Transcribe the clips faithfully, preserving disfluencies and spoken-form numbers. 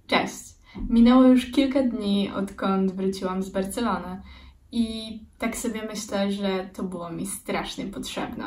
Cześć! Minęło już kilka dni, odkąd wróciłam z Barcelony i tak sobie myślę, że to było mi strasznie potrzebne.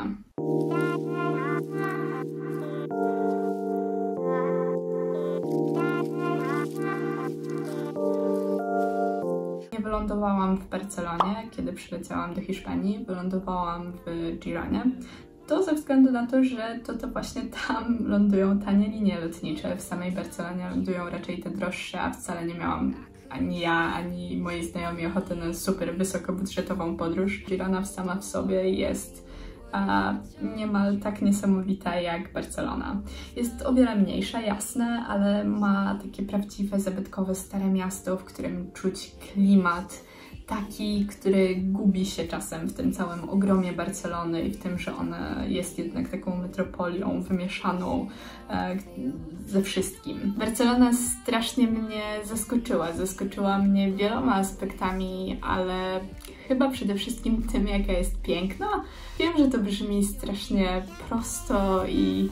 Nie wylądowałam w Barcelonie, kiedy przyleciałam do Hiszpanii, wylądowałam w Gironie. To ze względu na to, że to, to właśnie tam lądują tanie linie lotnicze. W samej Barcelonie lądują raczej te droższe, a wcale nie miałam ani ja, ani moi znajomi ochoty na super wysokobudżetową podróż. Girona sama w sobie jest a, niemal tak niesamowita jak Barcelona. Jest o wiele mniejsza, jasne, ale ma takie prawdziwe, zabytkowe, stare miasto, w którym czuć klimat taki, który gubi się czasem w tym całym ogromie Barcelony i w tym, że ona jest jednak taką metropolią wymieszaną e, ze wszystkim. Barcelona strasznie mnie zaskoczyła. Zaskoczyła mnie wieloma aspektami, ale chyba przede wszystkim tym, jaka jest piękna. Wiem, że to brzmi strasznie prosto i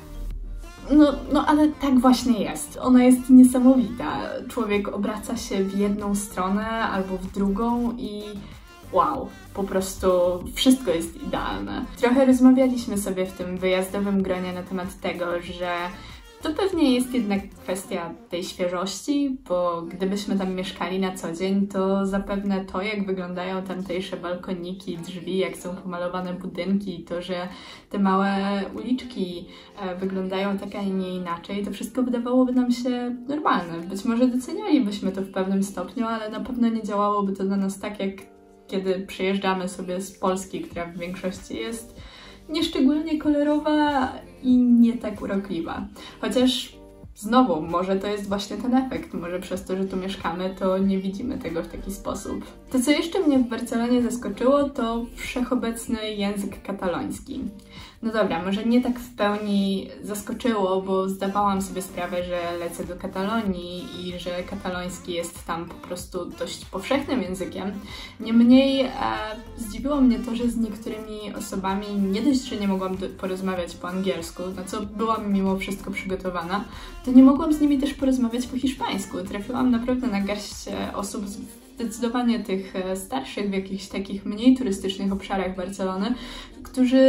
No, no ale tak właśnie jest. Ona jest niesamowita. Człowiek obraca się w jedną stronę albo w drugą i wow, po prostu wszystko jest idealne. Trochę rozmawialiśmy sobie w tym wyjazdowym gronie na temat tego, że to pewnie jest jednak kwestia tej świeżości, bo gdybyśmy tam mieszkali na co dzień, to zapewne to, jak wyglądają tamtejsze balkoniki, drzwi, jak są pomalowane budynki, to, że te małe uliczki e, wyglądają tak, a nie inaczej, to wszystko wydawałoby nam się normalne. Być może docenialibyśmy to w pewnym stopniu, ale na pewno nie działałoby to na nas tak, jak kiedy przyjeżdżamy sobie z Polski, która w większości jest nieszczególnie kolorowa i nie tak urokliwa. Chociaż znowu, może to jest właśnie ten efekt, może przez to, że tu mieszkamy, to nie widzimy tego w taki sposób. To, co jeszcze mnie w Barcelonie zaskoczyło, to wszechobecny język kataloński. No dobra, może nie tak w pełni zaskoczyło, bo zdawałam sobie sprawę, że lecę do Katalonii i że kataloński jest tam po prostu dość powszechnym językiem. Niemniej e, zdziwiło mnie to, że z niektórymi osobami nie dość, że nie mogłam porozmawiać po angielsku, na co byłam mimo wszystko przygotowana, to nie mogłam z nimi też porozmawiać po hiszpańsku. Trafiłam naprawdę na garść osób z zdecydowanie tych starszych, w jakichś takich mniej turystycznych obszarach Barcelony, którzy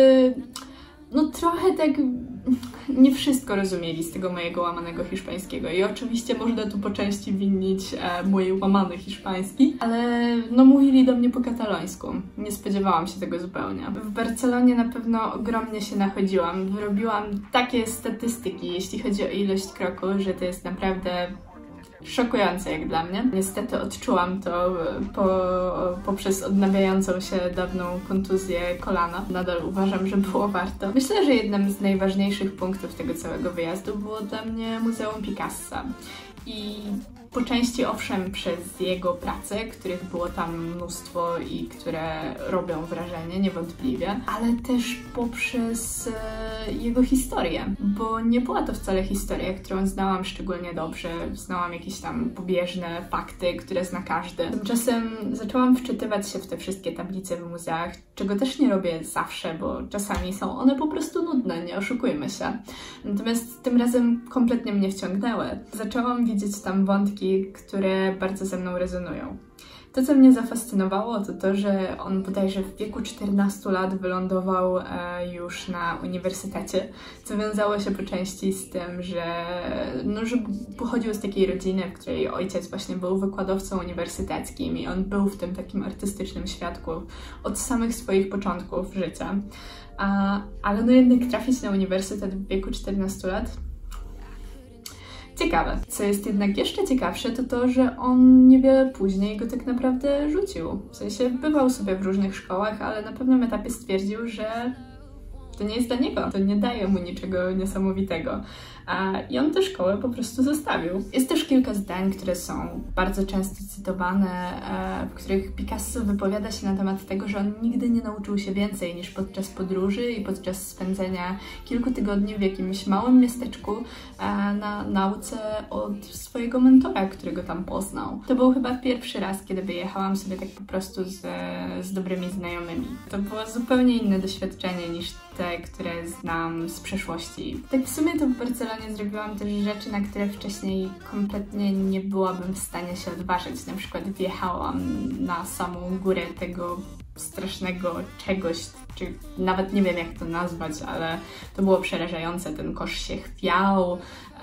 no trochę tak nie wszystko rozumieli z tego mojego łamanego hiszpańskiego i oczywiście można tu po części winnić e, mój łamany hiszpański, ale no mówili do mnie po katalońsku. Nie spodziewałam się tego zupełnie. W Barcelonie na pewno ogromnie się nachodziłam. Wyrobiłam takie statystyki, jeśli chodzi o ilość kroków, że to jest naprawdę szokujące jak dla mnie. Niestety odczułam to po, poprzez odnawiającą się dawną kontuzję kolana. Nadal uważam, że było warto. Myślę, że jednym z najważniejszych punktów tego całego wyjazdu było dla mnie Muzeum Picassa. I po części owszem przez jego prace, których było tam mnóstwo i które robią wrażenie, niewątpliwie, ale też poprzez e, jego historię, bo nie była to wcale historia, którą znałam szczególnie dobrze, znałam jakieś tam pobieżne fakty, które zna każdy. Tymczasem zaczęłam wczytywać się w te wszystkie tablice w muzeach, czego też nie robię zawsze, bo czasami są one po prostu nudne, nie oszukujmy się. Natomiast tym razem kompletnie mnie wciągnęły. Zaczęłam widzieć tam wątki, które bardzo ze mną rezonują. To, co mnie zafascynowało, to to, że on bodajże w wieku czternastu lat wylądował e, już na uniwersytecie, co wiązało się po części z tym, że, no, że pochodził z takiej rodziny, w której ojciec właśnie był wykładowcą uniwersyteckim i on był w tym takim artystycznym świadku od samych swoich początków życia. A, ale no jednak trafić na uniwersytet w wieku czternastu lat ciekawe. Co jest jednak jeszcze ciekawsze, to to, że on niewiele później go tak naprawdę rzucił. W sensie bywał sobie w różnych szkołach, ale na pewnym etapie stwierdził, że to nie jest dla niego, to nie daje mu niczego niesamowitego. A, I on tę szkołę po prostu zostawił. Jest też kilka zdań, które są bardzo często cytowane, e, w których Picasso wypowiada się na temat tego, że on nigdy nie nauczył się więcej niż podczas podróży i podczas spędzenia kilku tygodni w jakimś małym miasteczku e, na nauce od swojego mentora, którego tam poznał. To był chyba pierwszy raz, kiedy wyjechałam sobie tak po prostu z, z dobrymi znajomymi. To było zupełnie inne doświadczenie niż te, które znam z przeszłości. Tak w sumie to w Barcelonie Barcelonie zrobiłam też rzeczy, na które wcześniej kompletnie nie byłabym w stanie się odważyć. Na przykład wjechałam na samą górę tego strasznego czegoś, czy nawet nie wiem jak to nazwać, ale to było przerażające. Ten kosz się chwiał,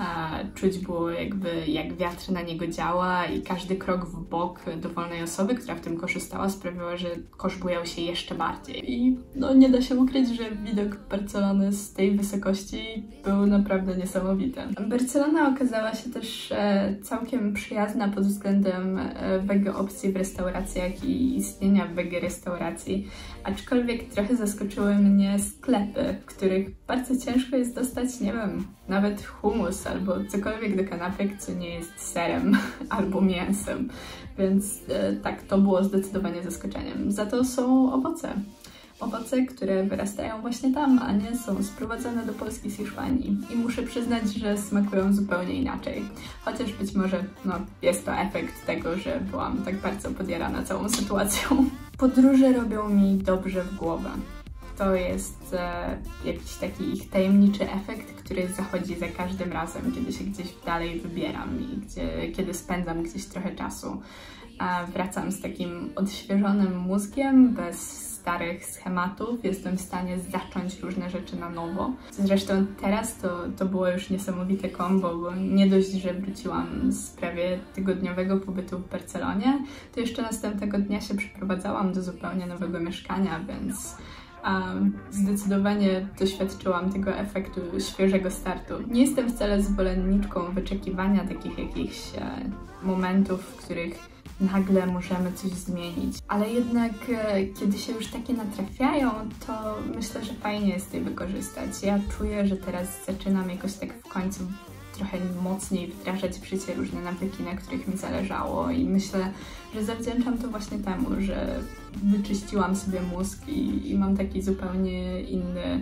e, czuć było jakby jak wiatr na niego działa i każdy krok w bok dowolnej osoby, która w tym koszu stała, sprawiała, że kosz bujał się jeszcze bardziej. I no nie da się ukryć, że widok Barcelony z tej wysokości był naprawdę niesamowity. Barcelona okazała się też e, całkiem przyjazna pod względem e, wege opcji w restauracjach i istnienia wege restauracji, aczkolwiek trochę zaskoczyły mnie sklepy, w których bardzo ciężko jest dostać, nie wiem, nawet hummus albo cokolwiek do kanapek, co nie jest serem albo mięsem, więc e, tak, to było zdecydowanie zaskoczeniem. Za to są owoce. Owoce, które wyrastają właśnie tam, a nie są sprowadzane do Polski z Hiszpanii. I muszę przyznać, że smakują zupełnie inaczej. Chociaż być może no, jest to efekt tego, że byłam tak bardzo podjarana całą sytuacją. Podróże robią mi dobrze w głowę. To jest e, jakiś taki ich tajemniczy efekt, który zachodzi za każdym razem, kiedy się gdzieś dalej wybieram i gdzie, kiedy spędzam gdzieś trochę czasu. A wracam z takim odświeżonym mózgiem, bez starych schematów, jestem w stanie zacząć różne rzeczy na nowo. Zresztą teraz to, to było już niesamowite kombo, bo nie dość, że wróciłam z prawie tygodniowego pobytu w Barcelonie, to jeszcze następnego dnia się przeprowadzałam do zupełnie nowego mieszkania, więc Um, zdecydowanie doświadczyłam tego efektu świeżego startu. Nie jestem wcale zwolenniczką wyczekiwania takich jakichś e, momentów, w których nagle możemy coś zmienić. Ale jednak e, kiedy się już takie natrafiają, to myślę, że fajnie jest je wykorzystać. Ja czuję, że teraz zaczynam jakoś tak w końcu trochę mocniej wdrażać w życie różne nawyki, na których mi zależało i myślę, że zawdzięczam to właśnie temu, że wyczyściłam sobie mózg i, i mam taki zupełnie inny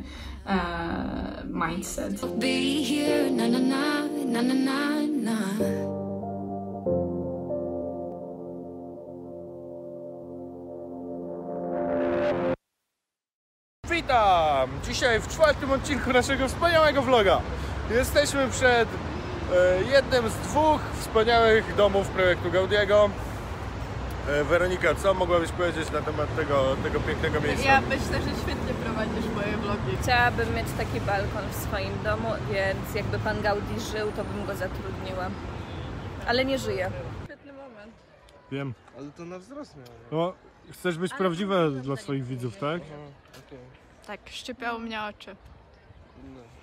e, mindset. Be here, na, na, na, na, na, na. Witam! Dzisiaj w czwartym odcinku naszego wspaniałego vloga. Jesteśmy przed e, jednym z dwóch wspaniałych domów projektu Gaudiego. E, Weronika, co mogłabyś powiedzieć na temat tego, tego pięknego miejsca? Ja myślę, że świetnie prowadzisz moje vlogi. Chciałabym mieć taki balkon w swoim domu, więc jakby pan Gaudi żył, to bym go zatrudniła. Ale nie żyje. Świetny moment. Wiem. Ale to na wzrost miało. No, chcesz być prawdziwa dla swoich widzów, tak? Aha, okay. Tak, szczypiało mnie oczy. No.